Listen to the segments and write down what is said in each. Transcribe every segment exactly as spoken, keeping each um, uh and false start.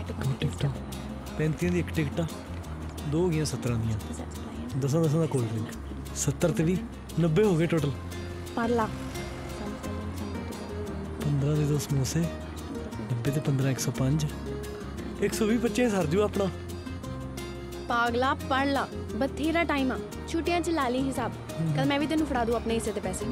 टिकटा पैंती दी एक टिकटा दो हो गई सत्तर दियाँ दसा दसा का कोल्ड ड्रिंक सत्तर ते भी नब्बे हो गए टोटल। पाला पंद्रह दे दो समोसे नब्बे ते पंद्रह एक सौ पाँच एक सौ भी पच्चीस सर जू अपना। पागला पढ़ ला बथेरा टाइम आ छुट्टियां च ला ली हिसाब कल मैं भी तेन फड़ा दूं अपने हिस्से दे पैसे।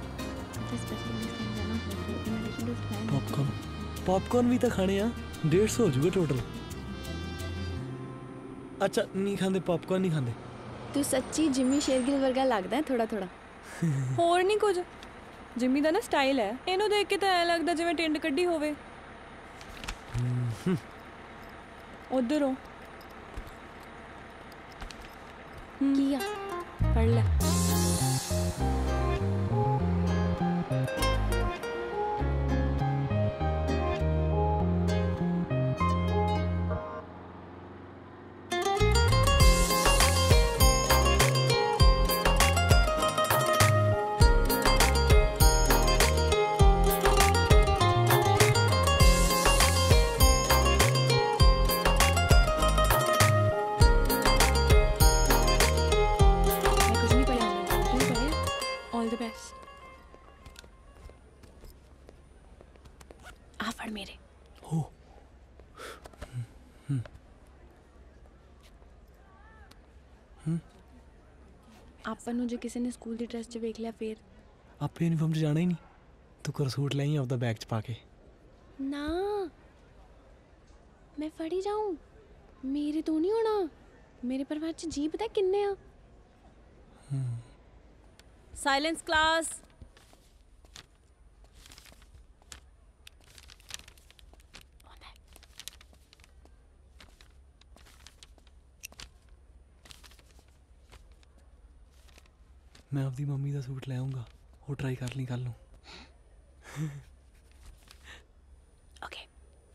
पॉपकॉर्न पॉपकॉर्न भी तो खाने आ डेढ़ सौ हो जूगा टोटल। अच्छा नहीं खाते पॉपकॉर्न नहीं खाते। तू सच्ची जिम्मी शेरगिल वर्गा लगदा है थोड़ा थोड़ा। ਹੋਰ ਨਹੀਂ ਕੁਝ ਜਿੰਮੀ ਦਾ ਨਾ ਸਟਾਈਲ ਹੈ ਇਹਨੂੰ ਦੇਖ ਕੇ ਤਾਂ ਐ ਲੱਗਦਾ ਜਿਵੇਂ ਟਿੰਡ ਕੱਢੀ ਹੋਵੇ। ਉਧਰ ਹੋ ਕੀ ਆ ਪੜ ਲੈ। मेरे हो ਆਪਾਂ ਨੂੰ ਜੇ ਕਿਸੇ ਨੇ ਸਕੂਲ ਦੀ ਡਰੈਸ 'ਚ ਵੇਖ ਲਿਆ ਫੇਰ ਆਪੇ ਯੂਨੀਫਾਰਮ 'ਚ ਜਾਣਾ ਹੀ ਨਹੀਂ। ਤੂੰ ਕਰ ਸੂਟ ਲੈ ਆਈ ਆਪਦਾ ਬੈਗ 'ਚ ਪਾ ਕੇ। ਨਾ ਮੈਂ ਫੜੀ ਜਾਊਂ ਮੇਰੇ ਤੋਂ ਨਹੀਂ ਹੋਣਾ। ਮੇਰੇ ਪਰਿਵਾਰ 'ਚ ਜੀ ਪਤਾ ਕਿੰਨੇ ਆ। Silence class. मैं अपनी मम्मी का सूट ले आऊँगा वो ट्राई कर ली कल नूं। ओके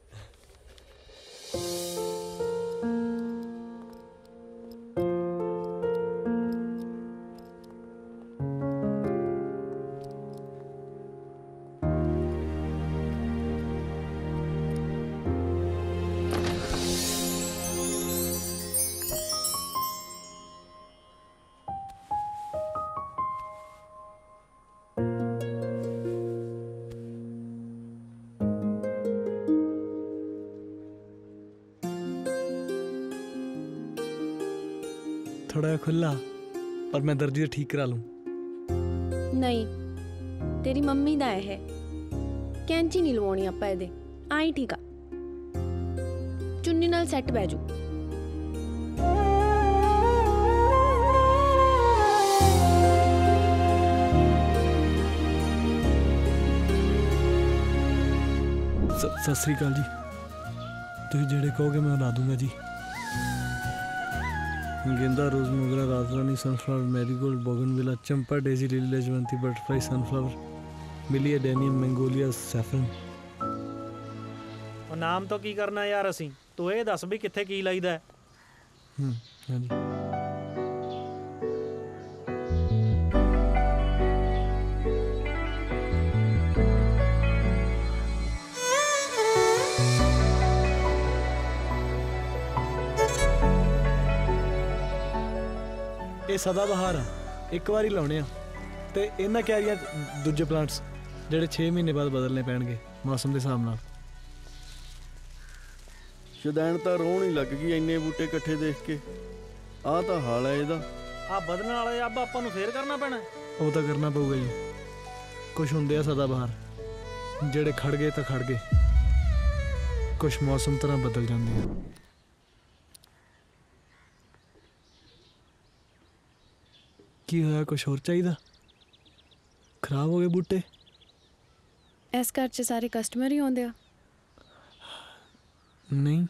थोड़ा खुला पर मैं दर्जी ठीक करा लूं। नहीं तेरी मम्मी दा है कैंची नहीं लवानी आपां इहदे आई ठीक आ चुन्नी नाल सैट बह जू। सत श्री अकाल जी। तुम जेड़े कहोगे मैं बना दूंगा जी। गेंदा रोज मोगरा रातरानी सनफ्लावर मैरीगोल्ड बोगनविला चंपा डेजी लिली लजवंती बटरफ्लाई सनफ्लावर मिलिया डेनियम मैंगोलिया सैफरन। ਉਹ ਨਾਮ ਤੋਂ ਕੀ ਕਰਨਾ ਯਾਰ ਅਸੀਂ ਤੂੰ ਇਹ ਦੱਸ ਵੀ ਕਿੱਥੇ ਕੀ ਲਾਈਦਾ ਹੈ। ਹੂੰ ਹਾਂਜੀ ਇਹ ਸਦਾ ਬਹਾਰ ਆ ਇੱਕ ਵਾਰੀ ਲਾਉਣੇ ਆ ਤੇ ਇਹਨਾਂ ਕਿਆਰੀਆਂ ਦੂਜੇ ਪਲਾਂਟਸ ਜਿਹੜੇ ਛੇ ਮਹੀਨੇ ਬਾਅਦ ਬਦਲਨੇ ਪੈਣਗੇ ਮੌਸਮ ਦੇ ਹਿਸਾਬ ਨਾਲ। ਸ਼ੁਦੈਣ ਤਾਂ ਰੋਣ ਹੀ ਲੱਗ ਗਈ ਇੰਨੇ ਬੂਟੇ ਇਕੱਠੇ ਦੇਖ ਕੇ। ਆਹ ਤਾਂ ਹਾਲ ਹੈ ਇਹਦਾ। ਆ ਬਦਲਣ ਵਾਲੇ ਅੱਬ ਆਪਾਂ ਨੂੰ ਫੇਰ ਕਰਨਾ ਪੈਣਾ। ਉਹ ਤਾਂ ਕਰਨਾ ਪਊਗਾ ਜੀ। ਕੁਛ ਹੁੰਦੇ ਆ ਸਦਾ ਬਹਾਰ ਜਿਹੜੇ ਖੜ ਗਏ ਤਾਂ ਖੜ ਗਏ ਕੁਛ ਮੌਸਮ ਤਰ੍ਹਾਂ ਬਦਲ ਜਾਂਦੇ ਆ। ਕੀ ਹੋਇਆ ਕੁਛ ਹੋਰ ਚਾਹੀਦਾ? ਖਰਾਬ ਹੋ ਗਏ ਬੂਟੇ? ਇਸ ਘਰ 'ਚ ਸਾਰੇ ਕਸਟਮਰ ਹੀ ਆਉਂਦੇ ਆ। ਨਹੀਂ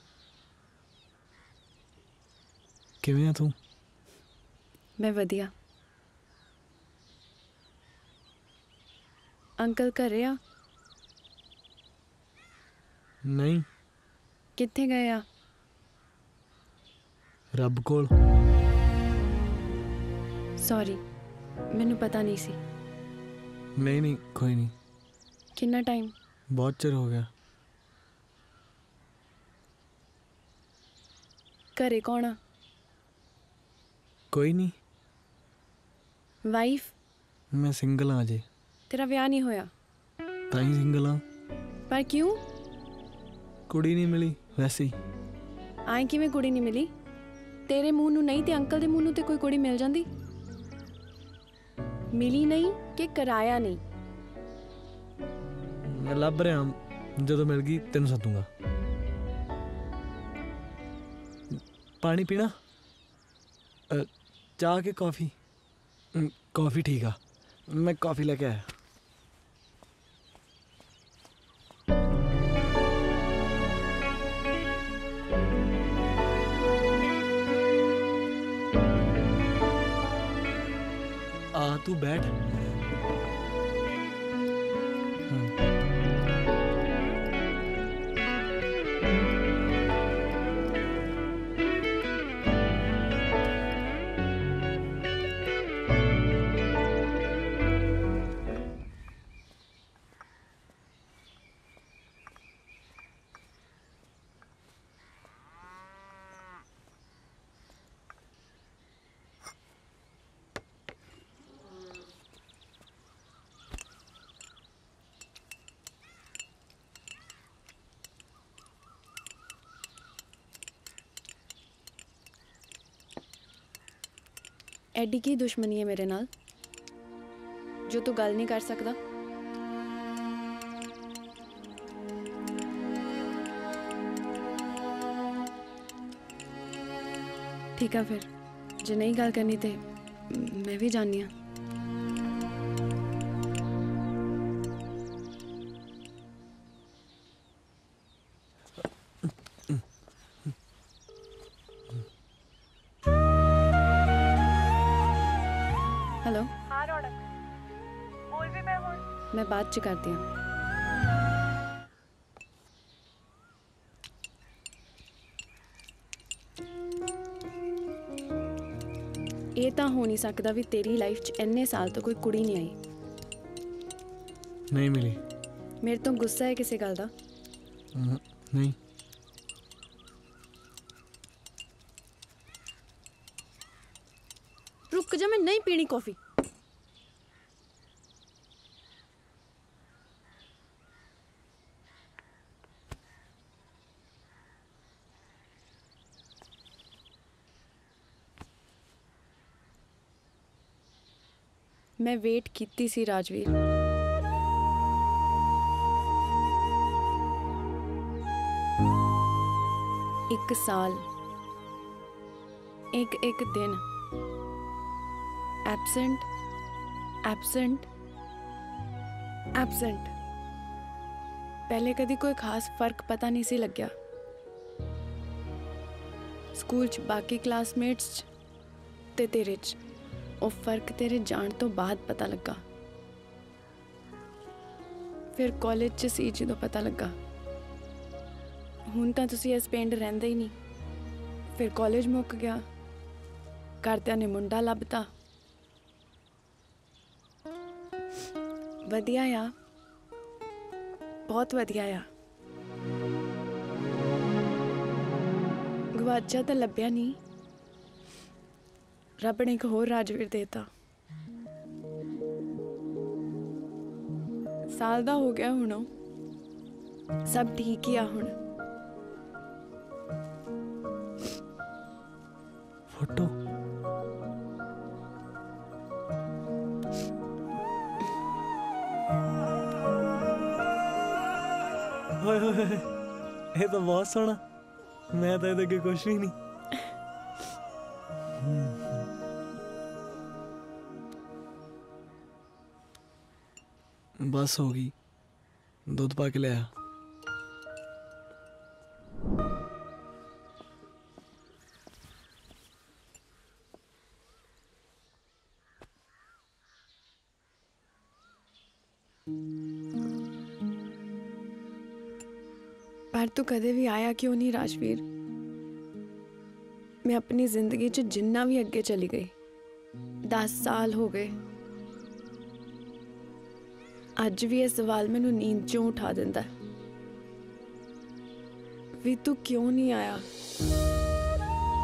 ਕਿਵੇਂ ਆ ਤੂੰ? ਮੈਂ ਵਧੀਆ। ਅੰਕਲ ਘਰੇ ਆ? ਨਹੀਂ। ਕਿੱਥੇ ਗਏ ਆ? ਰੱਬ ਕੋਲ। सॉरी मैनू पता नहीं सी। नहीं नहीं कोई नहीं। कितना टाइम? बहुत चिर हो गया। घरे कौन आ? कोई नहीं, वाइफ? मैं सिंगल हाँ अजे, तेरा विआह नहीं होया? ताई सिंगल हाँ। पर क्यों? कुड़ी नहीं मिली वैसे ही। आए किवें कुड़ी नहीं मिली? तेरे मूँह नूं नहीं ते अंकल दे मूँह नूं ते कोई कुड़ी मिल जांदी? मिली नहीं कि कराया नहीं? मैं लभ रहा, जो मिल गई तेन सदूंगा। पानी पीना? अ, चाह के कॉफ़ी? कॉफ़ी ठीक आ, मैं कॉफ़ी लेके आया। आ तू बैठ। एडी की दुश्मनी है मेरे नाल जो तू गल नहीं कर सकदा? ठीक है फिर, जे नहीं गल करनी ते मैं भी जानी हाँ। हेलो। हाँ रौनक, बोल भी मैं हूँ। मैं बात च करती हूँ। ये तो हो नहीं सकता भी तेरी लाइफ च इन्ने साल तो कोई कुड़ी नहीं आई। नहीं मिली। मेरे तो गुस्सा है किसी गल दा? नहीं। रुक जा, मैं नहीं पीनी कॉफी। मैं वेट कीती सी राजवीर। एक साल, एक एक दिन एब्सेंट एब्सेंट एब्सेंट। पहले कदी कोई खास फर्क पता नहीं सी लग्या। स्कूल च बाकी क्लासमेट्स च ते तेरे च ਉਹ फर्क तेरे जान तो बाद पता लगा। फिर कॉलेज च सी जो पता लगा। हुण तां तुसीं इस पिंड रहिंदे ही नहीं। फिर कॉलेज मुक गया, घरदियां ने मुंडा लभता। वधिया आ, बहुत वधिया आ। गवाचा तो लभ्या नहीं, रब ने एक होर राजवीर देता। साल दा हो गया हुण, सब ठीक ही आ हुण। फोटो होए होए होए, ये तो बहुत सोहना। मैं तो ਇਹਦੇ ਅੱਗੇ ਕੁਛ ਵੀ ਨਹੀਂ। बस हो गई, दूध पा के ले आया। पर तू कदे भी आया क्यों नहीं राजवीर? मैं अपनी जिंदगी च जिन्ना भी अगे चली गई, दस साल हो गए, अज भी यह सवाल मैनू नींद चों उठा दिंदा है। भी तू क्यों नहीं आया?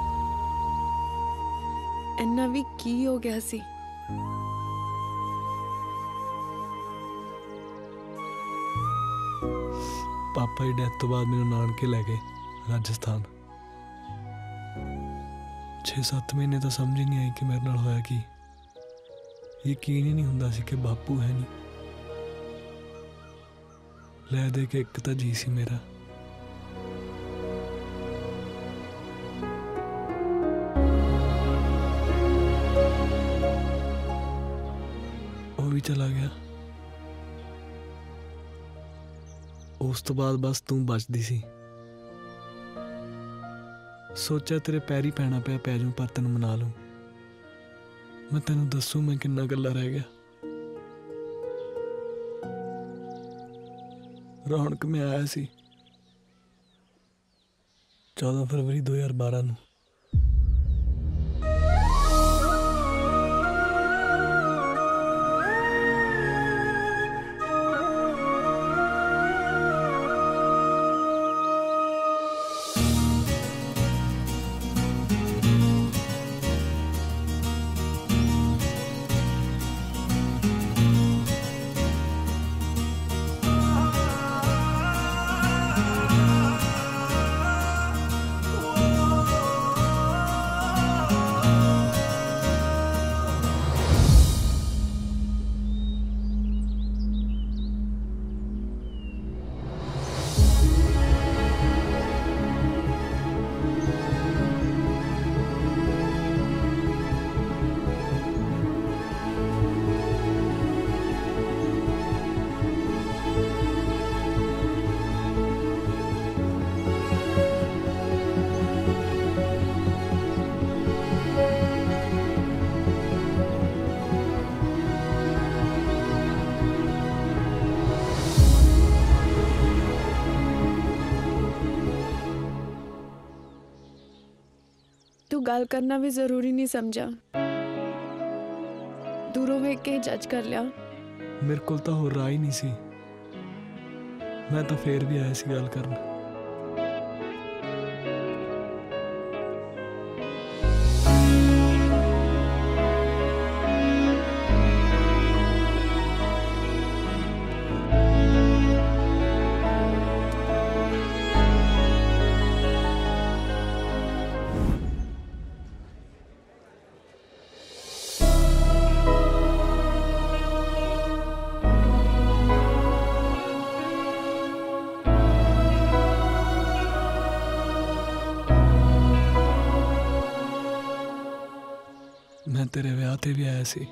ਇੰਨਾ ਵੀ ਕੀ ਹੋ ਗਿਆ ਸੀ। ਪਾਪਾ ਦੀ ਡੈਥ ਤੋਂ ਬਾਅਦ ਮੈਨੂੰ ਨਾਨਕੇ ਲੈ ਗਏ ਰਾਜਸਥਾਨ। ਛੇ ਸੱਤ ਮਹੀਨੇ ਤਾਂ ਸਮਝ ਹੀ ਨਹੀਂ ਆਈ ਕਿ ਮੇਰੇ ਨਾਲ ਹੋਇਆ ਕੀ। ਯਕੀਨ ਹੀ ਨਹੀਂ ਹੁੰਦਾ ਸੀ ਕਿ ਬਾਪੂ ਹੈ ਨਹੀਂ। ਲੈ ਦੇ ਕੇ ਇੱਕ ਤਾਂ ਜੀ ਸੀ ਮੇਰਾ। ਉਹ ਵੀ ਚਲਾ ਗਿਆ। ਉਸ ਤੋਂ ਬਾਅਦ ਬਸ ਤੂੰ ਬਚਦੀ ਸੀ। ਸੋਚਿਆ ਤੇਰੇ ਪੈਰੀ ਪੈਣਾ ਪਿਆ, ਪੈ ਜਾਊਂ ਪਰ ਤੈਨੂੰ ਮਨਾ ਲੂੰ। ਮੈਂ ਤੈਨੂੰ ਦੱਸੂ ਮੈਂ ਕਿੰਨਾ ਗੱਲਾਂ ਰਹਿ ਗਿਆ। ਰੌਣਕ ਮੈਂ ਆਇਆ ਸੀ ਚੌਦਾਂ ਫਰਵਰੀ ਦੋ ਹਜ਼ਾਰ ਬਾਰਾਂ ਨੂੰ। तू गल करना भी जरूरी नहीं समझा, दूरों वेख के जज कर लिया। मेरे को तो होर राह ही नहीं सी। मैं तो फिर भी आया सी गल करन। मैं तेरे विआह ते भी आया सी।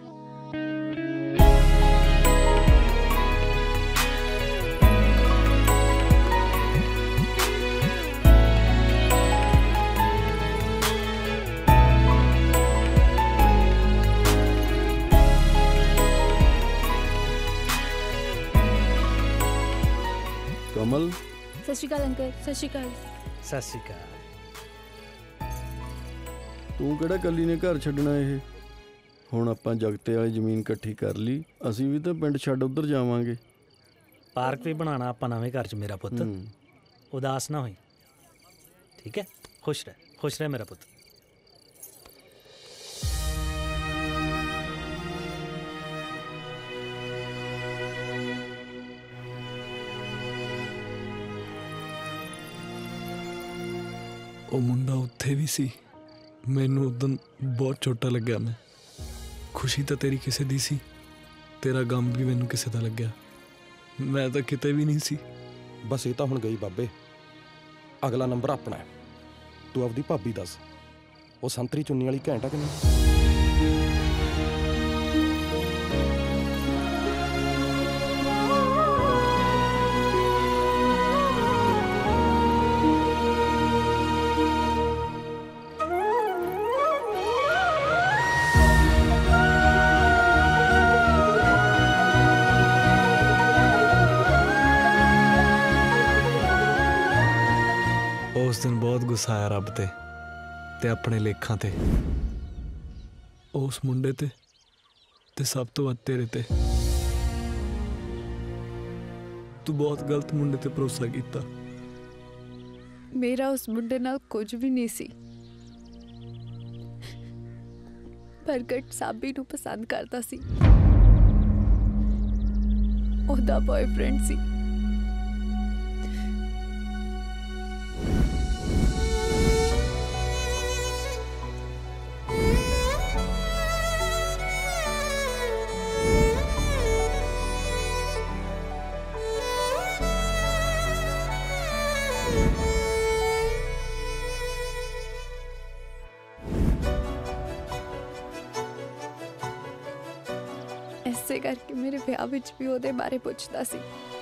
कमल सत श्री अकाल अंकल। सत श्री अकाल। ਸਤਿ ਸ਼੍ਰੀ ਅਕਾਲ। ਤੂੰ ਕਿਹੜਾ ਕੱਲੀ ਨੇ ਘਰ ਛੱਡਣਾ। ਇਹ ਹੁਣ ਆਪਾਂ ਜਗਤੇ ਵਾਲੀ ਜ਼ਮੀਨ ਇਕੱਠੀ ਕਰ ਲਈ, ਅਸੀਂ ਵੀ ਤਾਂ ਪਿੰਡ ਛੱਡ ਉੱਧਰ ਜਾਵਾਂਗੇ। ਪਾਰਕ ਵੀ ਬਣਾਉਣਾ ਆਪਾਂ ਨਵੇਂ ਘਰ 'ਚ ਮੇਰਾ ਪੁੱਤ। ਹੂੰ। ਉਦਾਸ ਨਾ ਹੋਈ, ਠੀਕ ਹੈ? ਖੁਸ਼ ਰਹਿ, ਖੁਸ਼ ਰਹਿ ਮੇਰਾ ਪੁੱਤ। ਉਹ ਮੁੰਡਾ ਉੱਥੇ ਵੀ ਸੀ। ਮੈਨੂੰ ਉਦੋਂ ਬਹੁਤ ਛੋਟਾ ਲੱਗਿਆ। ਮੈਂ ਖੁਸ਼ੀ ਤਾਂ ਤੇਰੀ ਕਿਸੇ ਦੀ ਸੀ, ਤੇਰਾ ਗਮ ਵੀ ਮੈਨੂੰ ਕਿਸੇ ਦਾ ਲੱਗਿਆ। ਮੈਂ ਤਾਂ ਕਿਤੇ ਵੀ ਨਹੀਂ ਸੀ। ਬਸ ਇਹ ਤਾਂ ਹੁਣ ਗਈ ਬਾਬੇ, ਅਗਲਾ ਨੰਬਰ ਆਪਣਾ ਹੈ। ਤੂੰ ਆਪਦੀ ਭਾਬੀ ਦੱਸ, ਉਹ ਸੰਤਰੀ ਚੁੰਨੀ ਵਾਲੀ ਘੈਂਟ ਆ ਕਿ ਨਹੀਂ? ਉਸ ਦਿਨ ਬਹੁਤ ਗੁੱਸਾ ਆਇਆ ਰੱਬ ਤੇ ਤੇ ਆਪਣੇ ਲੇਖਾਂ ਤੇ, ਉਸ ਮੁੰਡੇ ਤੇ ਤੇ ਸਭ ਤੋਂ ਵੱਧ ਤੇਰੇ ਤੇ। ਤੂੰ ਬਹੁਤ ਗਲਤ ਮੁੰਡੇ ਤੇ ਭਰੋਸਾ ਕੀਤਾ। मेरा उस मुंडे नाल कुछ भी नहीं सी। ਪ੍ਰਗਟ ਸਾਬੀ ਨੂੰ ਪਸੰਦ ਕਰਦਾ ਸੀ। ਉਹਦਾ ਬॉयਫ੍ਰੈਂਡ ਸੀ। ਇਸੇ ਕਰਕੇ ਮੇਰੇ ਵਿਆਹ ਵਿੱਚ ਵੀ ਉਹਦੇ ਬਾਰੇ ਪੁੱਛਦਾ ਸੀ।